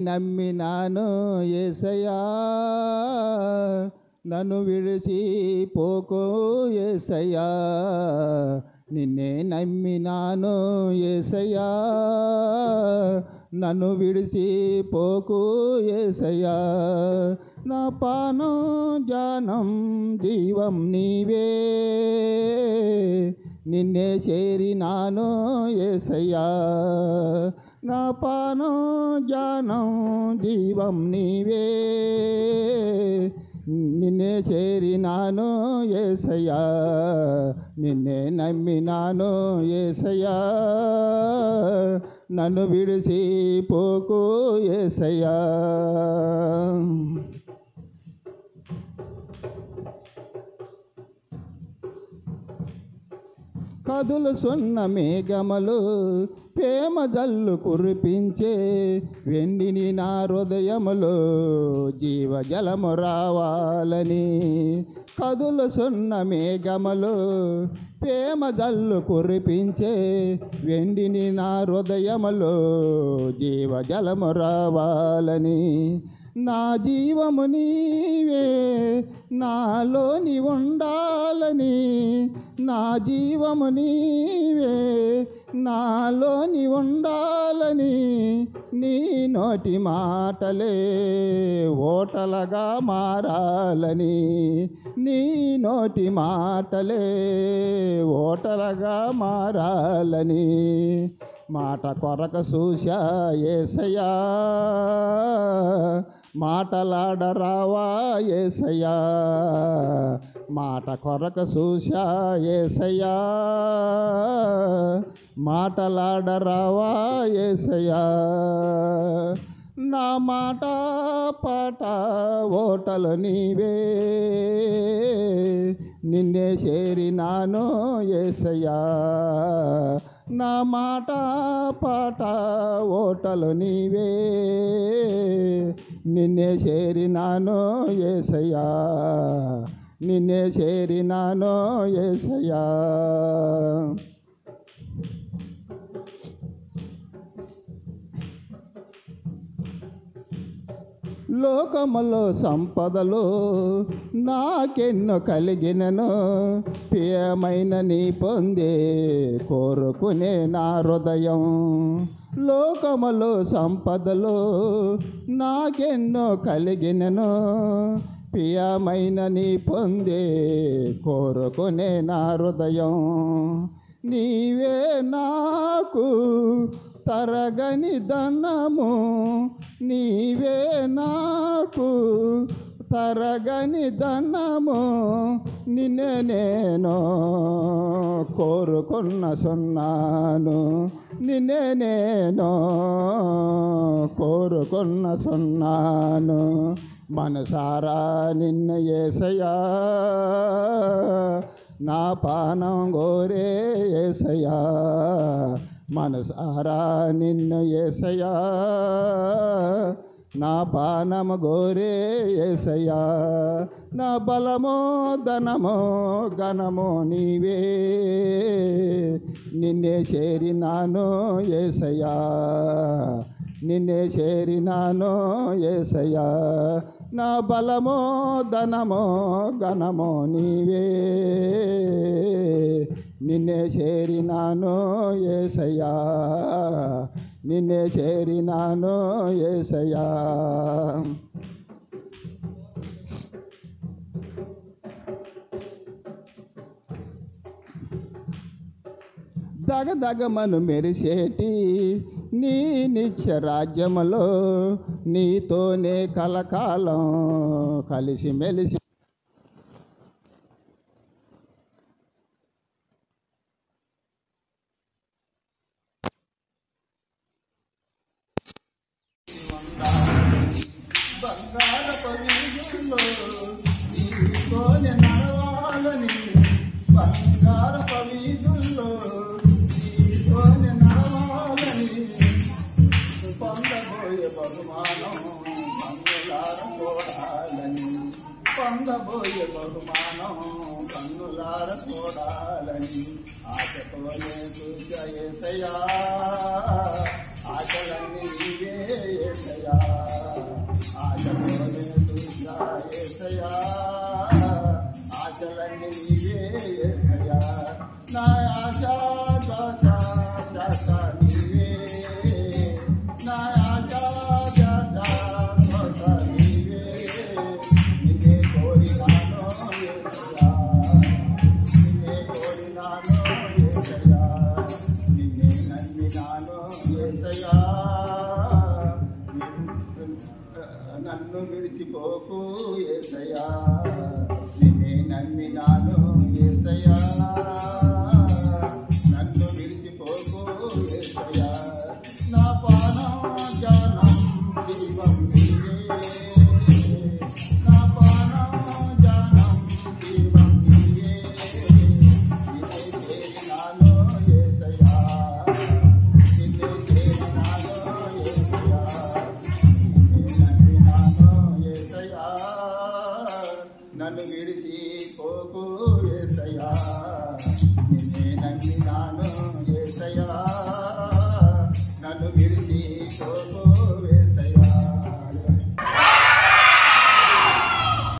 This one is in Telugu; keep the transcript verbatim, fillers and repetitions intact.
నమ్మినాను యేసయ్యా, నన్ను విడిచి పోకు యేసయ్యా, నిన్నే నమ్మినాను యేసయ్యా, నన్ను విడిచి పోకు యేసయ్యా. నా పానం జానం జీవం నీవే, నిన్నే చేరినాను యేసయ్యా. నా పానం జానం జీవం నీవే, నిన్నే చేరినాను యేసయ్యా, నిన్నే నమ్మినాను యేసయ్యా, నన్ను విడిచి పోకు యేసయ్యా. కదులు సున్న మేఘములు ప్రేమ జల్లు కురిపించే, వెండిని నా హృదయములో జీవజలము రావాలని. కదులు సున్న మేఘములు ప్రేమ జల్లు కురిపించే, వెండిని నా హృదయములో జీవజలము రావాలని. నా జీవము నీవే నాలోని ఉండాలని, నా జీవము నీవే నాలోని ఉండాలని, నీ నోటి మాటలే ఓటలుగా మారాలని, నీ నోటి మాటలే ఓటలుగా మారాలని. మాట కొరక చూశా యేసయ్యా, మాటలాడరావా యేసయ్యా, మాట కొరక చూశా యేసయ్యా, మాటలాడరావా యేసయ్యా. నా మాట పాట ఓటలు నీవే, నిన్నే చేరినాను యేసయ్యా. నా మాట పాట ఓటలు నీవే, నిన్నే చేరినాను యేసయ్యా, నిన్నే చేరినాను యేసయ్యా. లోకములో సంపదలు నాకెన్నో కలిగినను, ప్రియమైన నీ పొందే కోరుకునే నా హృదయం. లోకములో సంపదలు నాకెన్నో కలిగినను, ప్రియమైన నీ పొందే కోరుకునే నా హృదయం. నీవే నాకు తరగని ధనము, నీవే నాకు తరగని ధనము, నిన్నే నేను కోరుకున్న సున్నాను, నిన్నే నేను కోరుకున్న సున్నాను. మనసారా నిన్ను యేసయ్యా, నా పానం గోరే యేసయ్యా, మనసారా నిన్ను యేసయ్యా, నా పానము గోరే యేసయ్యా. నా బలమో ధనమో ఘనమో నీవే, నిన్నే చేరినాను యేసయ్యా, నిన్నే చేరినాను యేసయ్యా. నా బలమో ధనమో ఘనమో నీవే, నిన్నే చేరినాను యేసయ్యా, నిన్నే చేరినాను యేసయ్యా. దగదగమను మెరిసేటి నీ నిత్య రాజ్యములో, నీతోనే కలకాలం కలిసి మెలిసి బంగారపు వీధుల్లో నీతోనే నడవాలని, బంగారపు వీధుల్లో నీతోనే నడవాలని. పొందబోయే బహుమానం కన్నులార చూడాలని, పొందబోయే బహుమానం కన్నులార చూడాలని. ఆశతోనే చూసా యేసయ్యా, ఆశలన్నీ నీవే యేసయ్యా. నీవే యేసయ్యా నా ఆశా శ్వాస శ్వాస నీవే నా ఆశా శ్వాస శ్వాస నీవే నిన్నే కోరినాను యేసయ్యా నిన్నే కోరినాను యేసయ్యా నిన్నే నమ్మినాను యేసయ్యా నన్ను విడిచిపోకు యేసయ్యా నిన్నే నమ్మినాను యేసయ్యా నన్ను విడిచిపోకు యేసయ్యా నా ప్రాణం జానం జీవం నీవే నా ప్రాణం జానం జీవం నీవే నిన్నే చేరినాను యేసయ్యా నిన్నే చేరినాను యేసయ్యా నన్ను విడిచిపోకు యేసయ్యా నిన్నే నమ్మినాను యేసయ్యా